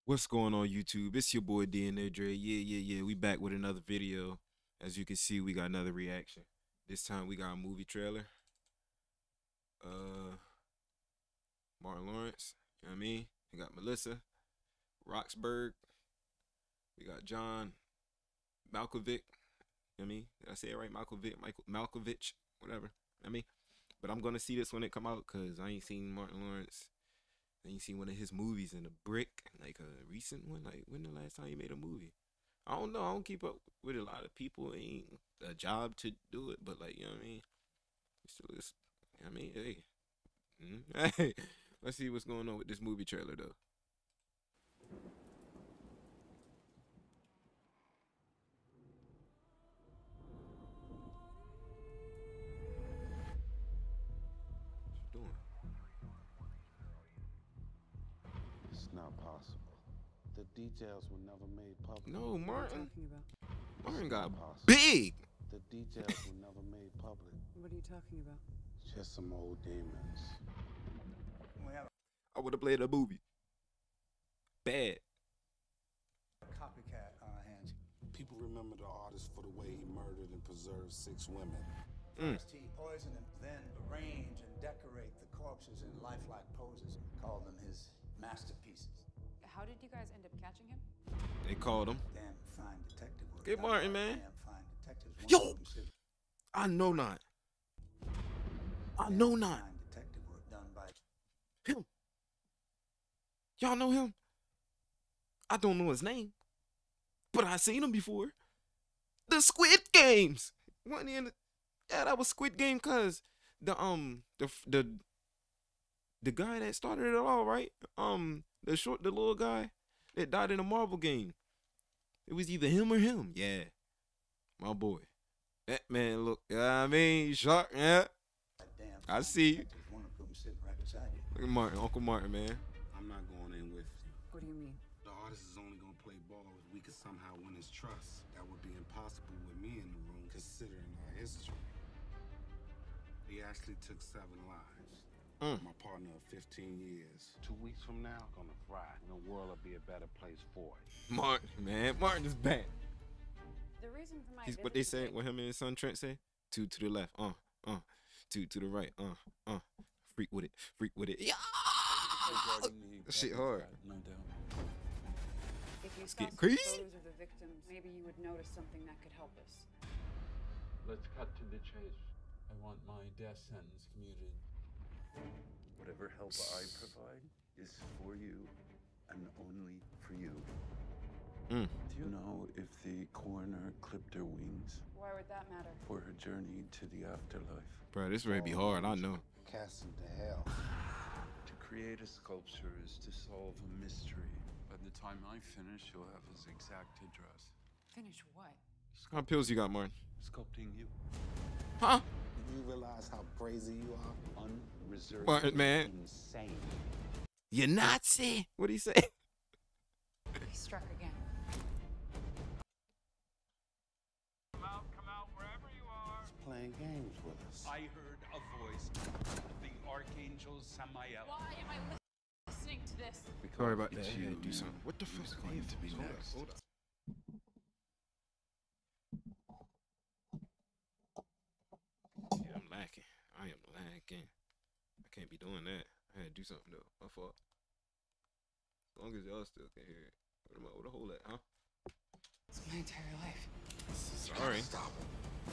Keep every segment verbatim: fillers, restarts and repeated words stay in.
What's going on YouTube? It's your boy D N A Dre. Yeah, yeah, yeah. We back with another video. As you can see, we got another reaction. This time we got a movie trailer. Uh Martin Lawrence, you know what I mean? We got Melissa Roxburgh. We got John Malkovich. You know what I mean? Did I say it right? Malkovich, Michael Malkovich, whatever. You know what I mean? But I'm gonna see this when it come out because I ain't seen Martin Lawrence. I ain't seen one of his movies in a brick, like a recent one. Like when the last time he made a movie? I don't know. I don't keep up with a lot of people. It ain't a job to do it, but like you know what I mean. Still, it's, you know what I mean, hey, mm, hey, let's see what's going on with this movie trailer though. What you doing? It's not possible. The details were never made public. No, What are you Martin. talking about? Martin got Possible. big. The details were never made public. What are you talking about? Just some old demons. I would have played a movie. Bad. Copycat on our hands. People remember the artist for the way he murdered and preserved six women. Mm. First he poisoned them, then arrange and decorate the corpses in lifelike poses. Called them his masterpieces. How did you guys end up catching him? They called him. Damn fine detective work. Get done Martin, by man. Damn fine detectives. One Yo! of them said- I know not. I damn know not. Fine detective work done by Him. Y'all know him? I don't know his name, but I seen him before. The Squid Games. Wasn't he in the, yeah, that was Squid Game, cause the um the the the guy that started it all, right? Um, the short, the little guy that died in a marble game. It was either him or him. Yeah, my boy. That man look. You know what I mean, shark. Yeah, damn I fine see. detectives. One of them sitting right beside you. Look at Martin, Uncle Martin, man. I'm not going in with you. What do you mean? The artist is only gonna play ball if we could somehow win his trust. That would be impossible with me in the room, considering our history. He actually took seven lives. Mm. My partner of fifteen years. Two weeks from now, gonna thrive. And the world will be a better place for it. Martin, man, Martin is bad. The reason for my He's visit what they today- say. What him and his son Trent say? Two to the left, uh, uh. Two to the right, uh, uh. Freak with it, freak with it. Yeah. That shit hard. No doubt. If you Let's saw get some crazy. photos of the victims, maybe you would notice something that could help us. Let's cut to the chase. I want my death sentence commuted. Whatever help I provide is for you and only for you. Mm. Do you know if the coroner clipped her wings Why would that matter? for her journey to the afterlife? Bro, this ready be hard, I know. Cast him to hell. To create a sculpture is to solve a mystery. By the time I finish, you'll have his exact address. Finish what? How many pills you got, Martin? Sculpting you. Huh? Do you realize how crazy you are? Unreserved. Martin, man. Insane. You Nazi? What'd he say? He struck again. He's playing games with us. I heard a voice, the Archangel Samael. Why am I listening to this? Sorry about that. It's I you, gotta do man. something. What the fuck? Who's going to be Hold up, next? hold up. Yeah, I'm lacking. I am lacking. I can't be doing that. I had to do something though. My fault. As long as y'all still can hear it. What am I? Where the hole at, huh? It's my entire life. Sorry. Stop him.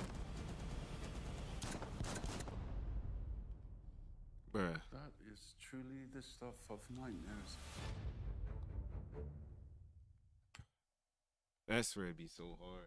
Bruh. That is truly the stuff of nightmares. That's where it be so hard.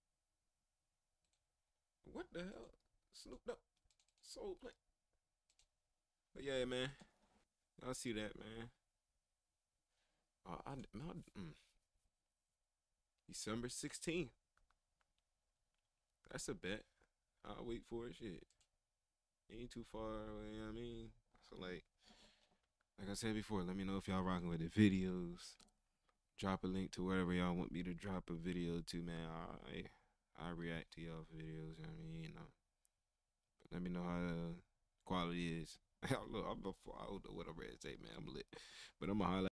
What the hell? Snoop Dogg. Soul play. But yeah, man. Y'all see that, man. Uh, I, my, mm. December sixteenth. That's a bet. I'll wait for it. Shit. Ain't too far away, you know what I mean? So, like, like I said before, let me know if y'all rocking with the videos. Drop a link to wherever y'all want me to drop a video to, man. I I react to y'all videos, you know what I mean? You know. But let me know how the quality is. Look, I'm a, I don't know what I'm ready to say, man. I'm lit. But I'm going to highlight.